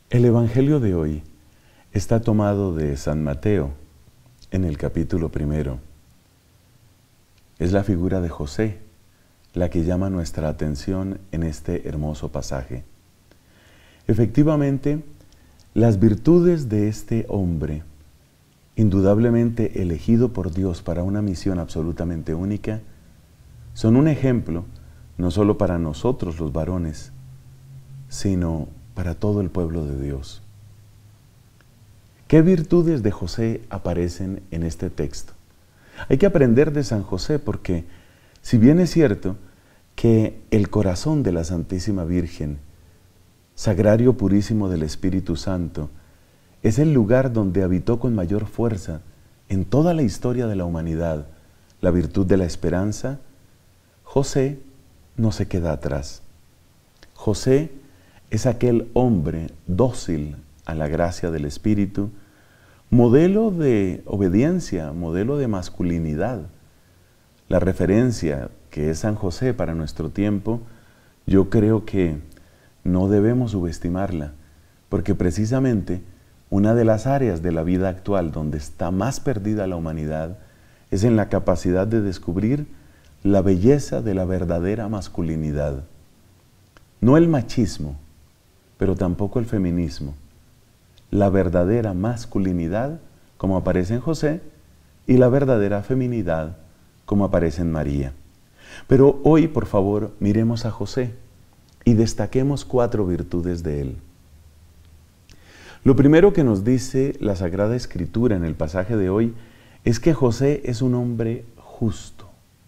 El Evangelio de hoy está tomado de San Mateo en el capítulo 1. Es la figura de José la que llama nuestra atención en este hermoso pasaje. Efectivamente, las virtudes de este hombre, indudablemente elegido por Dios para una misión absolutamente única, son un ejemplo no solo para nosotros los varones, sino para todo el pueblo de Dios. ¿Qué virtudes de José aparecen en este texto? Hay que aprender de San José porque, si bien es cierto que el corazón de la Santísima Virgen, sagrario purísimo del Espíritu Santo, es el lugar donde habitó con mayor fuerza en toda la historia de la humanidad la virtud de la esperanza, José no se queda atrás. José es aquel hombre dócil a la gracia del Espíritu, modelo de obediencia, modelo de masculinidad. La referencia que es San José para nuestro tiempo, yo creo que no debemos subestimarla, porque precisamente una de las áreas de la vida actual donde está más perdida la humanidad es en la capacidad de descubrir la belleza de la verdadera masculinidad. No el machismo, pero tampoco el feminismo. La verdadera masculinidad, como aparece en José, y la verdadera feminidad, como aparece en María. Pero hoy, por favor, miremos a José y destaquemos 4 virtudes de él. Lo primero que nos dice la Sagrada Escritura en el pasaje de hoy es que José es un hombre justo.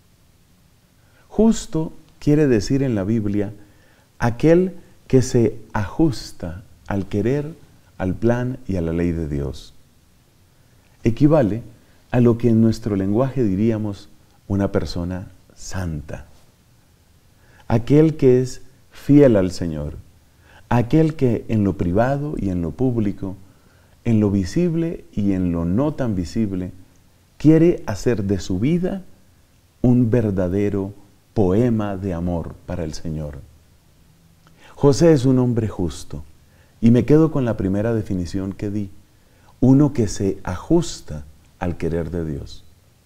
Justo quiere decir en la Biblia aquel que se ajusta al querer, al plan y a la ley de Dios. Equivale a lo que en nuestro lenguaje diríamos una persona santa. Aquel que es fiel al Señor. Aquel que en lo privado y en lo público, en lo visible y en lo no tan visible, quiere hacer de su vida un verdadero poema de amor para el Señor. José es un hombre justo, y me quedo con la primera definición que di, uno que se ajusta al querer de Dios.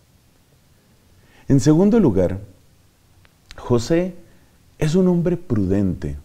En segundo lugar, José es un hombre prudente.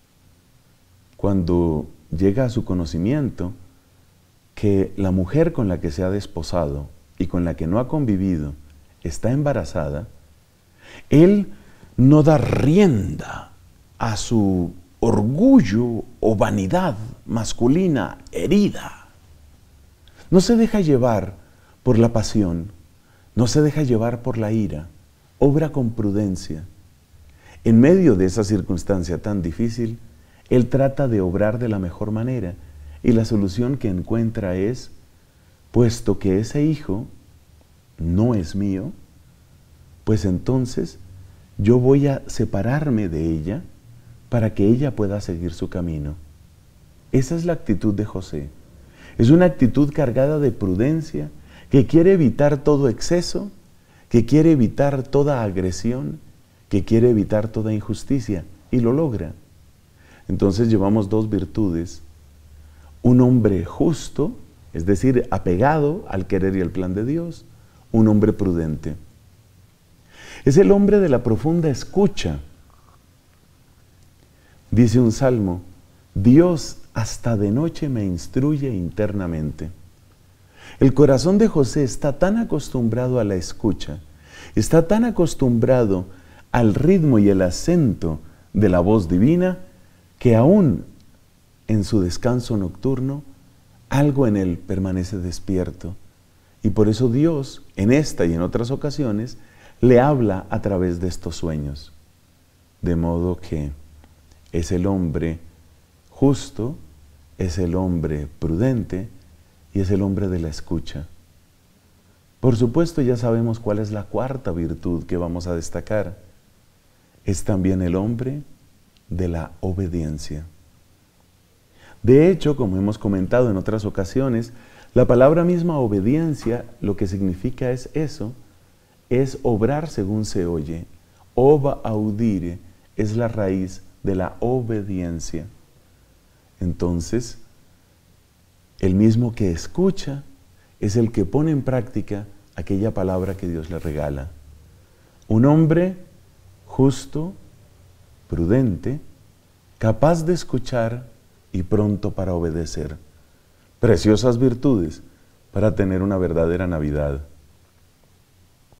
Cuando llega a su conocimiento que la mujer con la que se ha desposado y con la que no ha convivido está embarazada, él no da rienda a su orgullo o vanidad masculina herida. No se deja llevar por la pasión, no se deja llevar por la ira, obra con prudencia. En medio de esa circunstancia tan difícil, él trata de obrar de la mejor manera y la solución que encuentra es, puesto que ese hijo no es mío, pues entonces yo voy a separarme de ella para que ella pueda seguir su camino. Esa es la actitud de José. Es una actitud cargada de prudencia, que quiere evitar todo exceso, que quiere evitar toda agresión, que quiere evitar toda injusticia, y lo logra. Entonces llevamos 2 virtudes. Un hombre justo, es decir, apegado al querer y al plan de Dios. Un hombre prudente. Es el hombre de la profunda escucha. Dice un salmo, Dios hasta de noche me instruye internamente. El corazón de José está tan acostumbrado a la escucha, está tan acostumbrado al ritmo y el acento de la voz divina, que aún en su descanso nocturno, algo en él permanece despierto. Y por eso Dios, en esta y en otras ocasiones, le habla a través de estos sueños. De modo que es el hombre justo, es el hombre prudente y es el hombre de la escucha. Por supuesto, ya sabemos cuál es la 4ª virtud que vamos a destacar. Es también el hombre de la obediencia. De hecho, como hemos comentado en otras ocasiones, la palabra misma obediencia lo que significa es eso, es obrar según se oye. Oba audire es la raíz de la obediencia. Entonces, El mismo que escucha es el que pone en práctica aquella palabra que Dios le regala. Un hombre justo, prudente, capaz de escuchar y pronto para obedecer. Preciosas virtudes para tener una verdadera Navidad.